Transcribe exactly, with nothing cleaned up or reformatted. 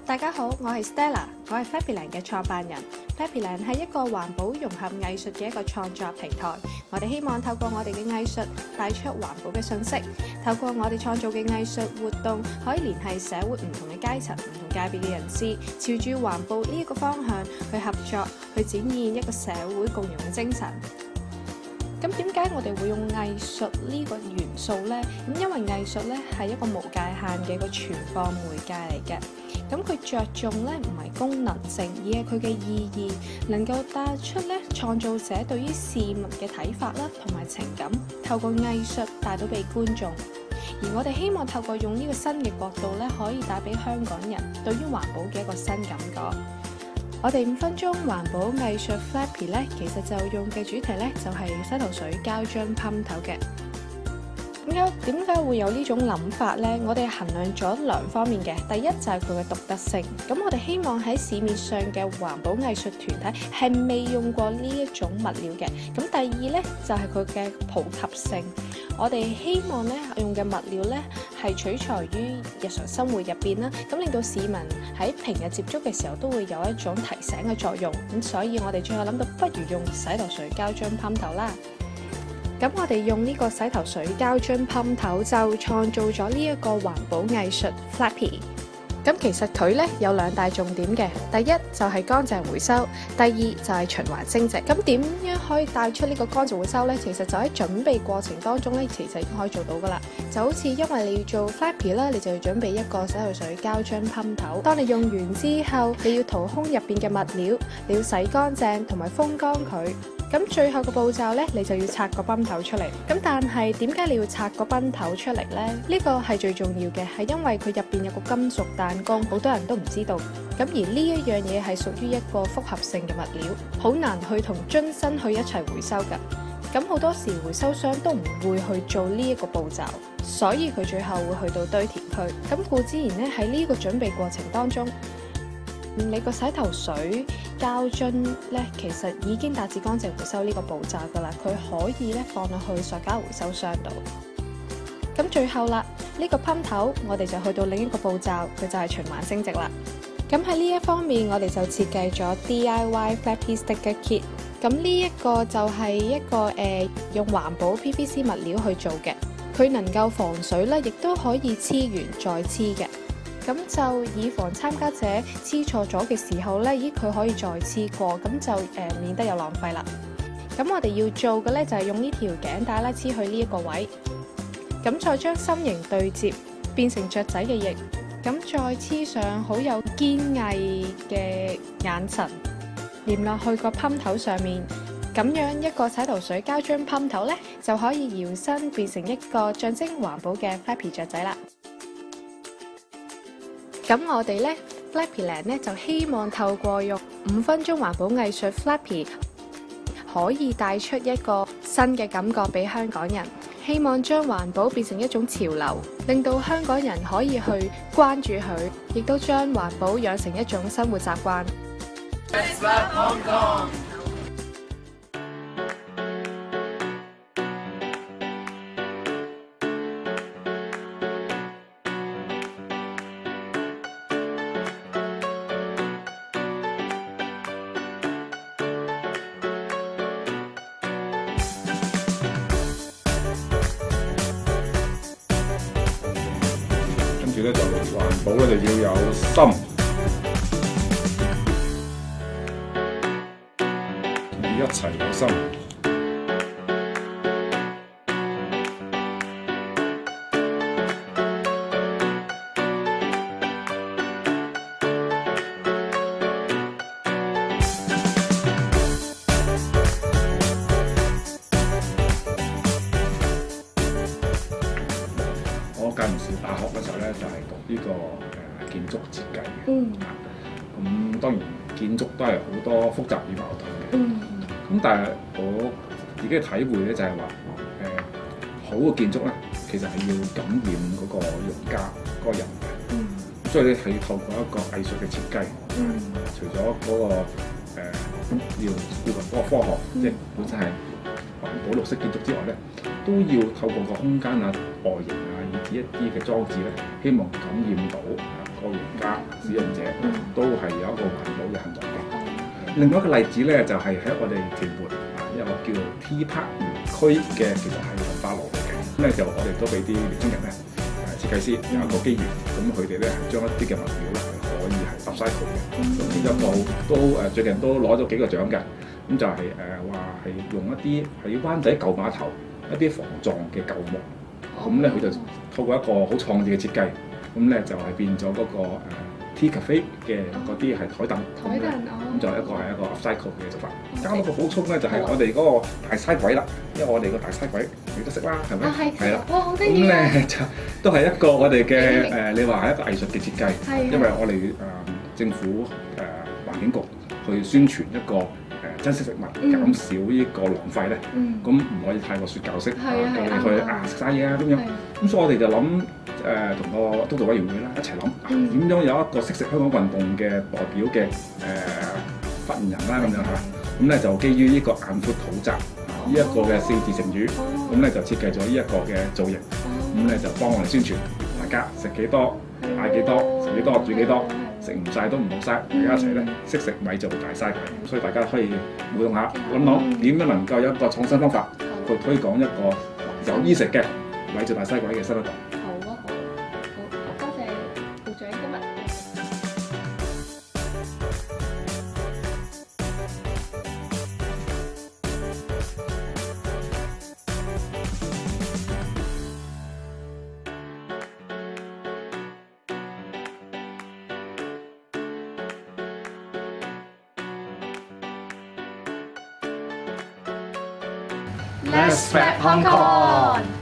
大家好，我係 Stella， 我係 Flappyland 嘅創辦人。Flappyland 係一個環保融合藝術嘅一個創作平台。我哋希望透過我哋嘅藝術帶出環保嘅信息，透過我哋創造嘅藝術活動，可以聯繫社會唔同嘅階層、唔同界別嘅人士，朝住環保呢一個方向去合作，去展現一個社會共融嘅精神。咁點解我哋會用藝術呢個元素呢？咁因為藝術咧係一個無界限嘅一個傳播媒介嚟嘅。咁佢着重咧唔係功能性，而係佢嘅意義，能夠帶出咧創造者對於事物嘅睇法啦，同埋情感，透過藝術帶到俾觀眾。而我哋希望透過用呢個新嘅角度咧，可以帶俾香港人對於環保嘅一個新感覺。我哋五分鐘環保藝術 Flappy 咧，其實就用嘅主題咧就係洗頭水膠樽噴頭嘅。點解點解會有呢種諗法呢？我哋衡量咗兩方面嘅，第一就係佢嘅獨特性。咁我哋希望喺市面上嘅環保藝術團體係未用過呢一種物料嘅。咁第二呢，就係佢嘅普及性。我哋希望咧用嘅物料咧係取材於日常生活入邊啦，咁令到市民喺平日接觸嘅時候都會有一種提醒嘅作用。咁所以我哋最後諗到，不如用洗頭水膠樽噴頭啦。咁我哋用呢個洗頭水膠樽噴頭就創造咗呢一個環保藝術 Flappy。咁其實佢咧有兩大重點嘅，第一就係乾淨回收，第二就係循環升值。咁點樣可以帶出呢個乾淨回收呢？其實就喺準備過程當中咧，其實已經可以做到噶啦。就好似因為你要做 Flappy 啦，你就要準備一個洗頭水膠樽噴頭。當你用完之後，你要掏空入邊嘅物料，你要洗乾淨同埋風乾佢。咁最後個步驟咧，你就要拆個泵頭出嚟。咁但係點解你要拆個泵頭出嚟呢？呢個係最重要嘅，係因為佢入邊有個金屬彈弓，好多人都唔知道。咁而呢一樣嘢係屬於一個複合性嘅物料，好難去同樽身去一齊回收㗎。咁好多時回收商都唔會去做呢一個步驟，所以佢最後會去到堆填區。咁故之然咧，喺呢個準備過程當中，你個洗頭水膠樽咧，其實已經達至乾淨回收呢個步驟噶啦，佢可以咧放落去塑膠回收箱度。咁最後啦，呢個噴頭我哋就去到另一個步驟，佢就係循環升值啦。咁喺呢一方面，我哋就設計咗 D I Y Flappy Sticker Kit。咁呢一個就係一個誒、呃、用環保 P V C 物料去做嘅，佢能夠防水咧，亦都可以黐完再黐嘅。咁就以防參加者黐錯咗嘅時候咧，咦佢可以再黐過，咁就誒、呃、免得有浪費啦。咁我哋要做嘅咧就係、是、用呢條頸帶啦，黐去呢一個位，咁再將心形對接變成雀仔嘅翼，咁再黐上好有堅毅嘅眼神，黏落去個噴頭上面，咁樣一個洗頭水膠樽噴頭咧就可以搖身變成一個象徵環保嘅 Flappy 雀仔啦。咁我哋咧 Flappyland 咧就希望透過用五分鐘環保藝術 Flappy， 可以帶出一個新嘅感覺俾香港人。希望將環保變成一種潮流，令到香港人可以去關注佢，亦都將環保養成一種生活習慣。Let's love Hong Kong。 跟住咧就環保咧就要有心，要一齊有心。我間唔時大學嘅時候咧，就係、是、讀呢、這個誒、呃、建築設計嘅。嗯。咁、嗯、當然建築都係好多複雜與矛盾嘅。嗯。咁但係我自己嘅體會咧，就係話誒好嘅建築咧，其實係要感染嗰個用家嗰、那個人嘅。嗯。所以你係透過一個藝術嘅設計。嗯。除咗嗰、那個誒、呃、要顧及嗰個科學，嗯、即係本身係環保綠色建築之外咧，都要透過個空間啊、外形啊，以至一啲嘅裝置咧，希望感染到個用家、使用者都係有一個環保嘅行動嘅。另外一個例子咧，就係、是、喺我哋屯門啊一個叫做 T Park 園區嘅其實係焚化爐嚟嘅。咁咧就我哋都俾啲年輕人咧誒設計師有一個機緣，咁佢哋咧係將一啲嘅物料咧係可以係 upcycle 嘅。咁其中一個都誒最近都攞咗幾個獎嘅。咁就係誒話係用一啲喺灣仔舊碼頭一啲防撞嘅舊木，咁咧佢就透過一個好創意嘅設計，咁咧就係變咗嗰個誒 Tea Cafe 嘅嗰啲係台凳， 台凳咁就一個係一個 upcycle 嘅做法。加多個補充咧就係我哋嗰個大嘥鬼啦，因為我哋個大嘥鬼你都識啦，係咪？係啦。哇，好得意啊！咁咧就都係一個我哋嘅誒，你話係一個藝術嘅設計，因為我哋誒政府誒環境局去宣傳一個。誒珍惜食物，減少呢個浪費咧，咁唔、嗯、可以太過説教式，叫你去啊食晒嘢啊咁樣。咁所以我哋就諗誒同個督導委員會啦一齊諗點樣有一個識食香港運動嘅代表嘅誒、呃、發言人啦咁樣嚇。咁咧就基於呢個眼闊肚窄呢一個嘅四字成語，咁咧就設計咗呢一個嘅造型，咁咧就幫我哋宣傳大家食幾多、嗌幾多、食幾多、煮幾多。食唔晒都唔好嘥，大家一齊咧識食米做大嘥鬼，所以大家可以互動下，諗諗點樣能夠有一個創新方法去推廣一個有衣食嘅米做大嘥鬼嘅新一代。 好啊，好，好，多謝部長今日。Let's Flap Hong Kong!